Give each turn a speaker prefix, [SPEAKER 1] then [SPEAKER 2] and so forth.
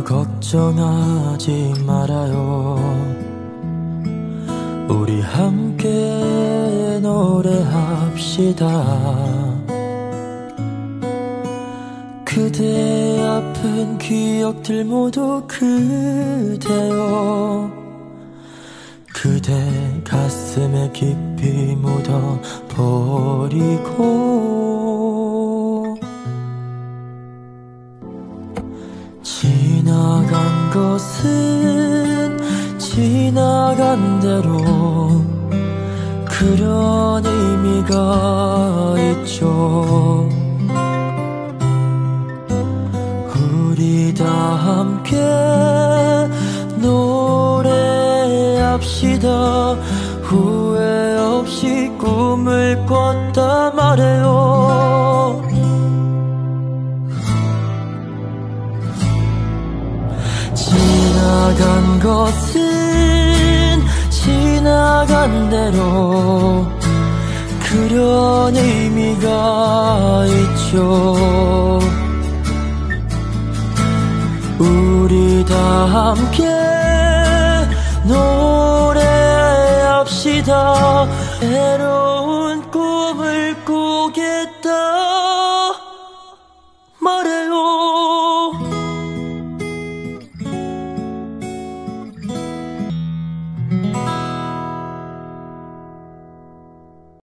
[SPEAKER 1] 걱정하지 말아요. 우리 함께 노래합시다. 그대의 아픈 기억들 모두 그대여 그대 가슴에 깊이 묻어버리고 지나간 것은 지나간 대로 그런 의미가 있죠. 우리 다 함께 노래합시다. 후회 없이 꿈을 꿨다 말해요. 지나간 것은 지나간 대로 그런 의미가 있죠. 우리 다 함께 노래합시다. 새로운 꿈을 꾸겠다.